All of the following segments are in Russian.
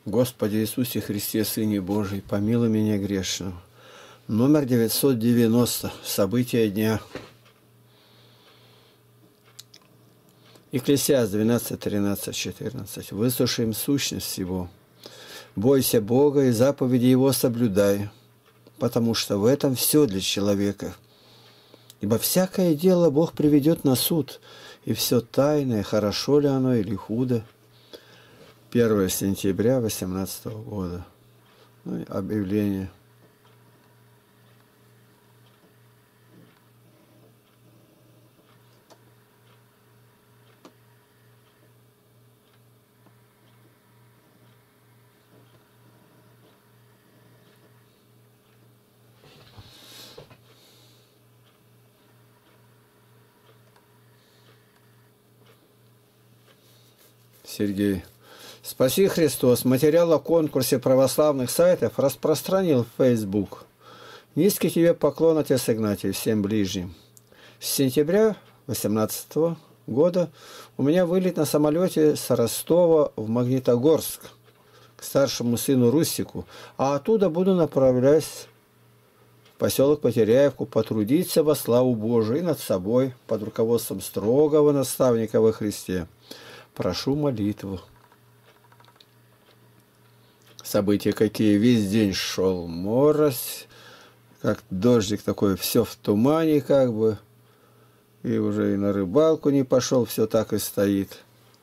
Господи Иисусе Христе, Сыне Божий, помилуй меня грешного. Номер 990. События дня. Екклесиаст 12, 13, 14. Выслушаем сущность всего. Бойся Бога и заповеди Его соблюдай, потому что в этом все для человека. Ибо всякое дело Бог приведет на суд, и все тайное, хорошо ли оно или худо. 1 сентября 2018 года. Ну, объявление. Сергей. Спаси Христос. Материал о конкурсе православных сайтов распространил в Facebook. Низкий тебе поклон, Отец Игнатий, всем ближним. С сентября 2018 года у меня вылет на самолете с Ростова в Магнитогорск к старшему сыну Рустику, а оттуда буду направляться в поселок Потеряевку потрудиться во славу Божию и над собой под руководством строгого наставника во Христе. Прошу молитву. События какие. Весь день шел морось, как дождик такой, все в тумане как бы. И уже и на рыбалку не пошел, все так и стоит.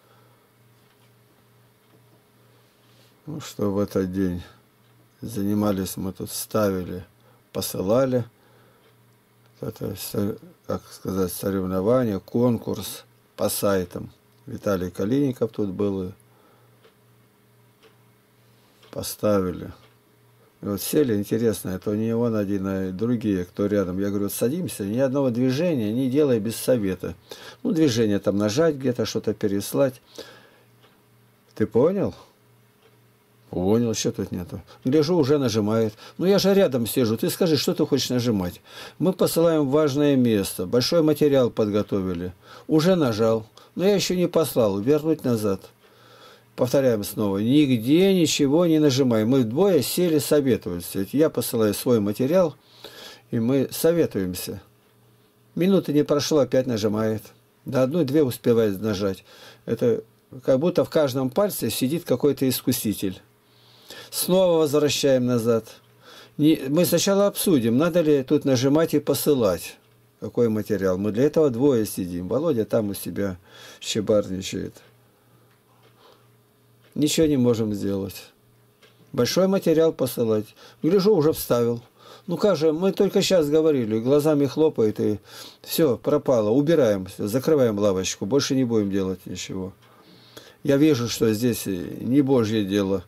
Ну что в этот день занимались мы тут, ставили, посылали. Это, как сказать, соревнование, конкурс по сайтам. Виталий Калиников тут был, и поставили. И вот сели, интересно, это не он один, а и другие, кто рядом. Я говорю, садимся, ни одного движения не делай без совета. Ну, движение там нажать где-то, что-то переслать. Ты понял? Понял, что тут нету. Гляжу, уже нажимает. Ну, я же рядом сижу, ты скажи, что ты хочешь нажимать. Мы посылаем в важное место, большой материал подготовили. Уже нажал. Но я еще не послал, вернуть назад. Повторяем снова, нигде ничего не нажимаем. Мы вдвое сели советоваться. Я посылаю свой материал, и мы советуемся. Минуты не прошло, опять нажимает. До одной-две успевает нажать. Это как будто в каждом пальце сидит какой-то искуситель. Снова возвращаем назад. Мы сначала обсудим, надо ли тут нажимать и посылать. Какой материал. Мы для этого двое сидим. Володя там у себя щебарничает. Ничего не можем сделать. Большой материал посылать. Гляжу, уже вставил. Ну как же, мы только сейчас говорили, глазами хлопает, и все, пропало. Убираем, закрываем лавочку, больше не будем делать ничего. Я вижу, что здесь не Божье дело.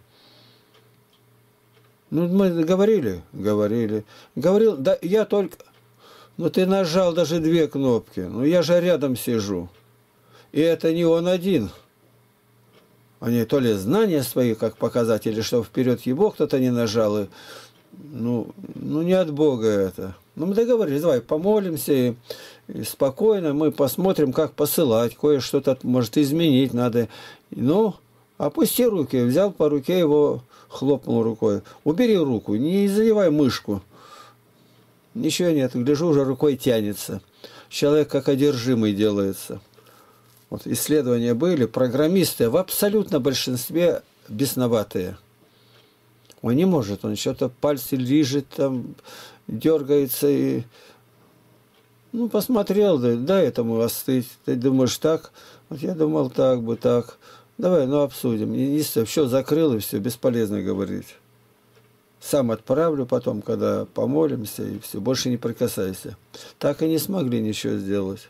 Ну, мы говорили. Говорил, да, я только... Ну, ты нажал даже две кнопки. Ну, я же рядом сижу. И это не он один. Они то ли знания свои, как показать, или что вперед его кто-то не нажал. И, ну, не от Бога это. Ну, мы договорились, давай помолимся и спокойно мы посмотрим, как посылать. Кое-что тут может изменить надо. Ну, опусти руки. Взял по руке его, хлопнул рукой. Убери руку, не задевай мышку. Ничего нет, гляжу, уже рукой тянется. Человек как одержимый делается. Вот исследования были, программисты в абсолютно большинстве бесноватые. Он не может, он что-то пальцы лижет, там, дергается и... Ну, посмотрел, дай этому остыть. Ты думаешь так? Вот я думал так бы, так. Давай, ну, обсудим. И все, закрыл, и все, бесполезно говорить. Сам отправлю потом, когда помолимся, и все, больше не прикасайся. Так и не смогли ничего сделать.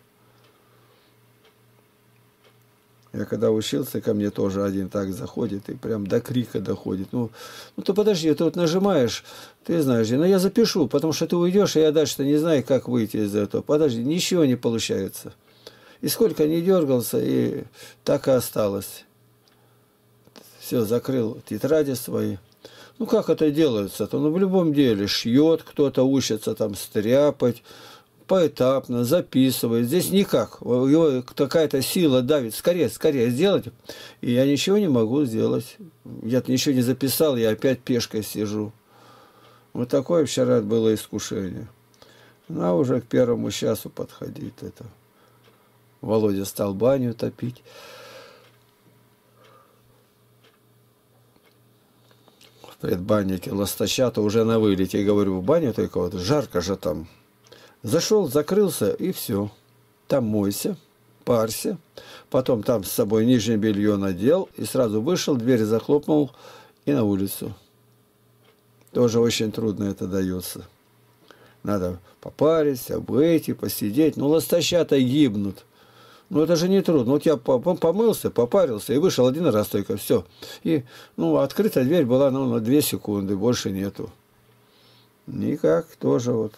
Я когда учился, ко мне тоже один так заходит, и прям до крика доходит. Ну ты подожди, ты вот нажимаешь, ты знаешь, но я запишу, потому что ты уйдешь, и я дальше-то не знаю, как выйти из этого. Подожди, ничего не получается. И сколько не дергался, и так и осталось. Все, закрыл тетради свои. Ну, как это делается-то? Ну, в любом деле, шьет кто-то, учится там стряпать, поэтапно, записывает. Здесь никак. Его какая-то сила давит. Скорее, скорее сделать. И я ничего не могу сделать. Я ничего не записал, я опять пешкой сижу. Вот такое вчера было искушение. Ну, а уже к первому часу подходит это. Володя стал баню топить. В предбаннике ласточата уже на вылете. И говорю, в баню только вот жарко же там. Зашел, закрылся и все. Там мойся, парься. Потом там с собой нижнее белье надел. И сразу вышел, дверь захлопнул и на улицу. Тоже очень трудно это дается. Надо попариться, выйти, посидеть. Ну, ласточата гибнут. Ну, это же не трудно. Вот я помылся, попарился и вышел один раз только, все. И, ну, открытая дверь была, ну, на 2 секунды, больше нету. Никак тоже вот.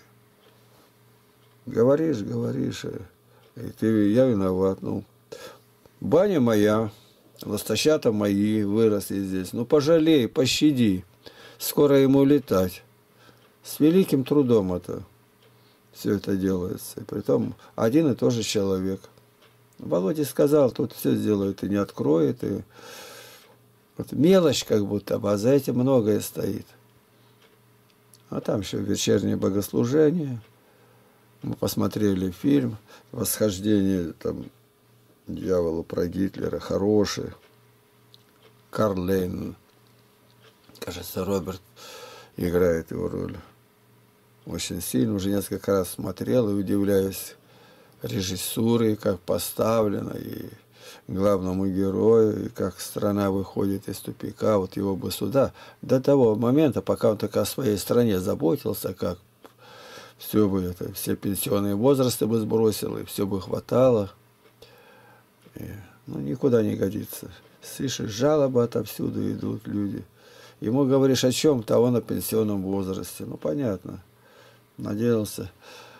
Говоришь, и ты, я виноват. Ну, баня моя, ласточата мои выросли здесь. Ну, пожалей, пощади. Скоро ему летать. С великим трудом это все это делается. И притом один и тот же человек. Володя сказал, тут все сделает и не откроет. И вот мелочь как будто бы, а за этим многое стоит. А там еще вечернее богослужение. Мы посмотрели фильм «Восхождение там, дьявола» про Гитлера. Хороший. Карл Лейн. Кажется, Роберт играет его роль. Очень сильно. Уже несколько раз смотрел и удивляюсь режиссурой, как поставлено, и главному герою, и как страна выходит из тупика. Вот его бы сюда, до того момента, пока он только о своей стране заботился, как все бы это, все пенсионные возрасты бы сбросил, и все бы хватало. И, ну, никуда не годится. Слышишь, жалобы отовсюду идут люди. Ему говоришь о чем-то, а он о пенсионном возрасте. Ну, понятно. Надеялся.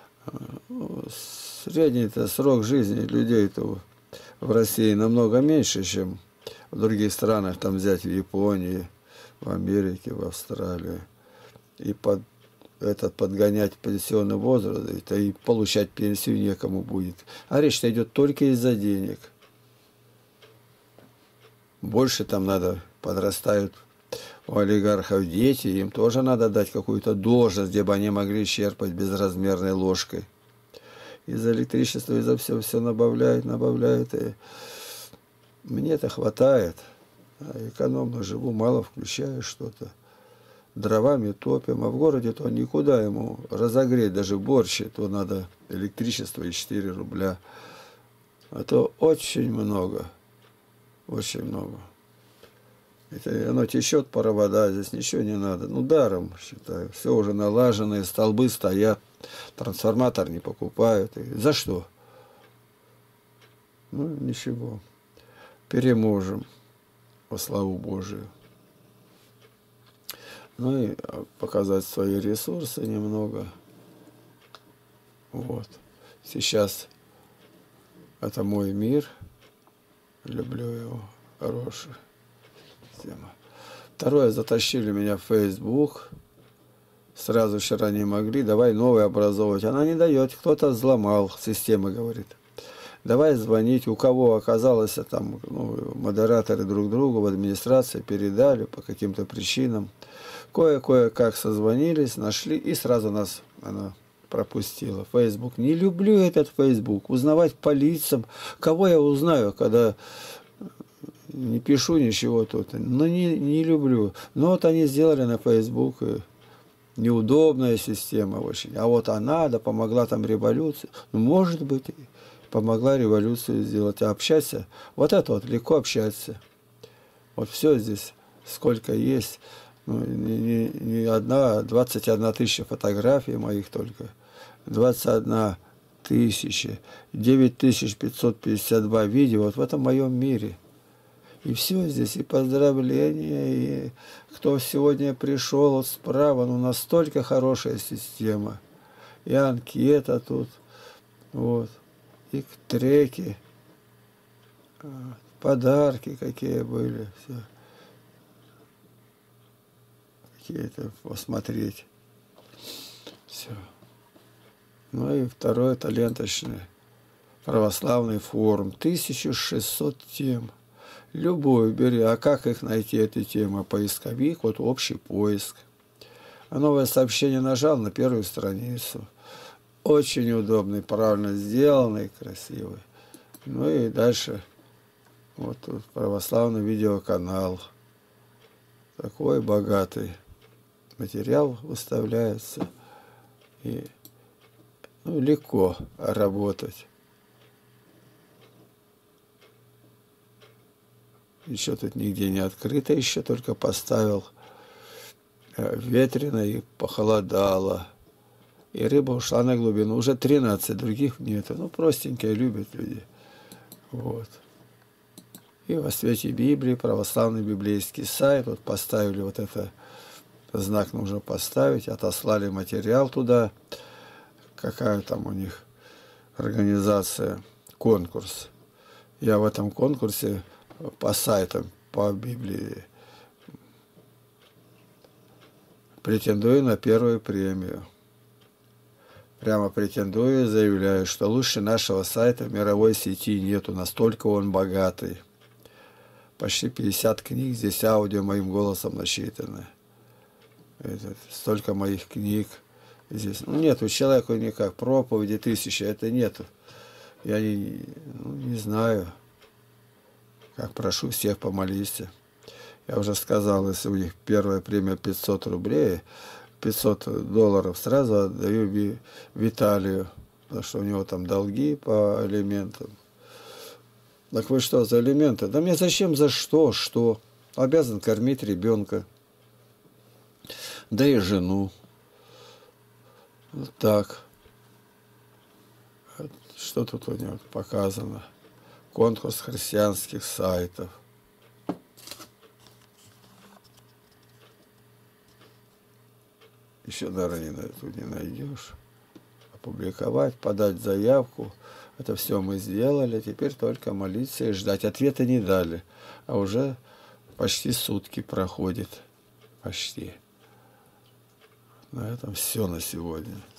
Средний-то срок жизни людей-то в России намного меньше, чем в других странах. Там взять в Японии, в Америке, в Австралии. И подгонять пенсионный возраст, это и получать пенсию некому будет. А речь-то идет только из-за денег. Больше там надо, подрастают у олигархов дети, им тоже надо дать какую-то должность, где бы они могли черпать безразмерной ложкой. Из-за электричества, из-за все набавляют, и мне это хватает. Экономно живу, мало включаю что-то. Дровами топим, а в городе то никуда ему разогреть, даже борщ, то надо электричество и 4 рубля. А то очень много, очень много. Это оно течет провода, здесь ничего не надо. Ну, даром, считаю. Все уже налажено, столбы стоят, трансформатор не покупают. И за что? Ну, ничего. Переможем во славу Божию. Ну и показать свои ресурсы немного. Вот. Сейчас это мой мир. Люблю его. Хороший. Тема. Второе, затащили меня в Facebook. Сразу вчера не могли. Давай новый образовывать. Она не дает. Кто-то взломал. Система говорит. Давай звонить. У кого оказалось там, ну, модераторы друг другу в администрации передали по каким-то причинам. Кое-как созвонились, нашли, и сразу нас она пропустила. Facebook. Не люблю этот Facebook. Узнавать по лицам. Кого я узнаю, когда не пишу ничего тут. Но не люблю. Но вот они сделали на Facebook. Неудобная система очень. А вот она, да, помогла там революции. Ну, может быть, помогла революцию сделать. А общаться, вот это вот легко общаться. Вот все здесь, сколько есть. Ну, не одна, 21 тысяча фотографий моих только. 21 тысяча, 9552 видео. Вот в этом моем мире. И все здесь, и поздравления, и кто сегодня пришел вот справа, ну настолько хорошая система. И анкета тут, вот, и треки, подарки какие были, все. Какие-то посмотреть. Все. Ну и второй это ленточный православный форум. 1600 тем. Любую бери. А как их найти, эти темы? Поисковик, вот общий поиск. А новое сообщение нажал на первую страницу. Очень удобный, правильно сделанный, красивый. Ну и дальше вот тут православный видеоканал. Такой богатый материал выставляется. И ну, легко работать. Еще тут нигде не открыто, еще только поставил. Ветрено и похолодало. И рыба ушла на глубину. Уже 13, других нету. Ну, простенькие любят люди. Вот. И во свете Библии, православный библейский сайт, вот поставили вот это, знак нужно поставить, отослали материал туда. Какая там у них организация, конкурс. Я в этом конкурсе по сайтам, по Библии претендую на первую премию. Прямо претендую, заявляю, что лучше нашего сайта в мировой сети нету, настолько он богатый. Почти 50 книг, здесь аудио моим голосом насчитаны. Столько моих книг здесь. Ну, нету человеку никак, проповеди 1000, это нету. Я не знаю, как прошу всех помолиться. Я уже сказал, если у них первая премия 500 рублей, $500 сразу отдаю Виталию, потому что у него там долги по элементам. Так вы что за элементы? Да мне зачем, за что, что? Обязан кормить ребенка, да и жену. Вот так. Что тут у него показано? Конкурс христианских сайтов. Еще, наверное, тут не найдешь. Опубликовать, подать заявку. Это все мы сделали. Теперь только молиться и ждать. Ответа не дали. А уже почти сутки проходит. Почти. На этом все на сегодня.